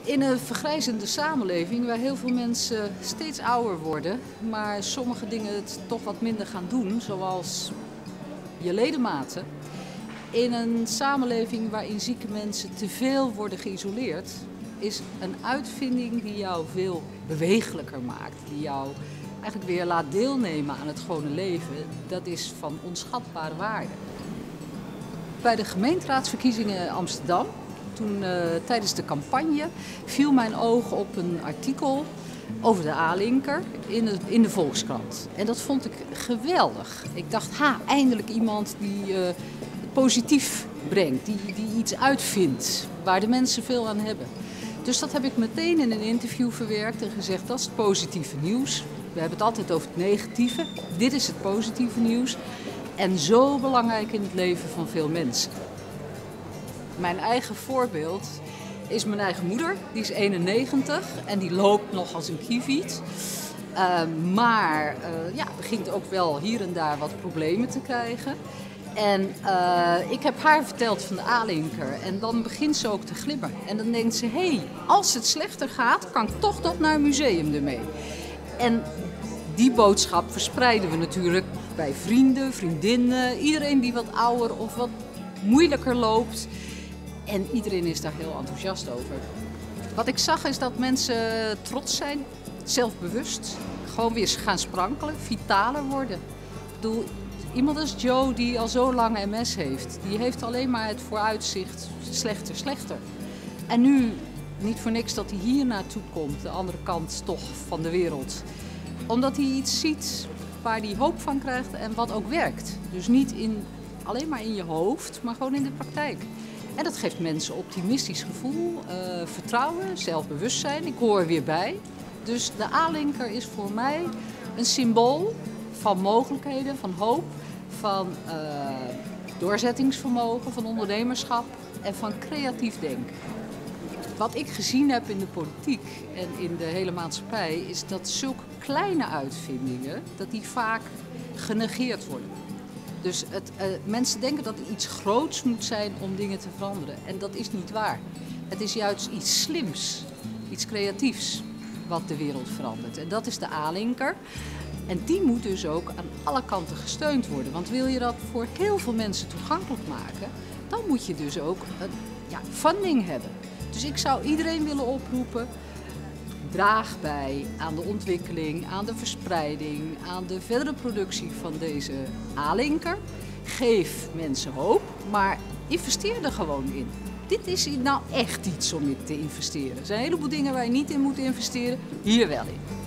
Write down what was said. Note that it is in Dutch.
In een vergrijzende samenleving waar heel veel mensen steeds ouder worden, maar sommige dingen het toch wat minder gaan doen, zoals je ledematen. In een samenleving waarin zieke mensen te veel worden geïsoleerd, is een uitvinding die jou veel bewegelijker maakt, die jou eigenlijk weer laat deelnemen aan het gewone leven, dat is van onschatbare waarde. Bij de gemeenteraadsverkiezingen in Amsterdam, toen tijdens de campagne, viel mijn oog op een artikel over de A-linker in de Volkskrant. En dat vond ik geweldig. Ik dacht, eindelijk iemand die het positief brengt, die iets uitvindt, waar de mensen veel aan hebben. Dus dat heb ik meteen in een interview verwerkt en gezegd, dat is het positieve nieuws. We hebben het altijd over het negatieve. Dit is het positieve nieuws. En zo belangrijk in het leven van veel mensen. Mijn eigen voorbeeld is mijn eigen moeder. Die is 91 en die loopt nog als een kieviet. Maar begint ook wel hier en daar wat problemen te krijgen. En ik heb haar verteld van de A-linker en dan begint ze ook te glimmen. En dan denkt ze, als het slechter gaat, kan ik toch nog naar een museum ermee. En die boodschap verspreiden we natuurlijk bij vrienden, vriendinnen, iedereen die wat ouder of wat moeilijker loopt. En iedereen is daar heel enthousiast over. Wat ik zag is dat mensen trots zijn, zelfbewust, gewoon weer gaan sprankelen, vitaler worden. Ik bedoel, iemand als Joe die al zo lang MS heeft, die heeft alleen maar het vooruitzicht slechter. En nu, niet voor niks dat hij hier naartoe komt, de andere kant toch van de wereld. Omdat hij iets ziet waar hij hoop van krijgt en wat ook werkt. Dus niet alleen maar in je hoofd, maar gewoon in de praktijk. En dat geeft mensen een optimistisch gevoel, vertrouwen, zelfbewustzijn. Ik hoor er weer bij. Dus de A-linker is voor mij een symbool van mogelijkheden, van hoop, van doorzettingsvermogen, van ondernemerschap en van creatief denken. Wat ik gezien heb in de politiek en in de hele maatschappij is dat zulke kleine uitvindingen, dat die vaak genegeerd worden. Dus mensen denken dat er iets groots moet zijn om dingen te veranderen. En dat is niet waar. Het is juist iets slims, iets creatiefs wat de wereld verandert. En dat is de A-linker. En die moet dus ook aan alle kanten gesteund worden. Want wil je dat voor heel veel mensen toegankelijk maken, dan moet je dus ook funding hebben. Dus ik zou iedereen willen oproepen, draag bij aan de ontwikkeling, aan de verspreiding, aan de verdere productie van deze A-linker. Geef mensen hoop, maar investeer er gewoon in. Dit is nou echt iets om in te investeren. Er zijn een heleboel dingen waar je niet in moet investeren, hier wel in.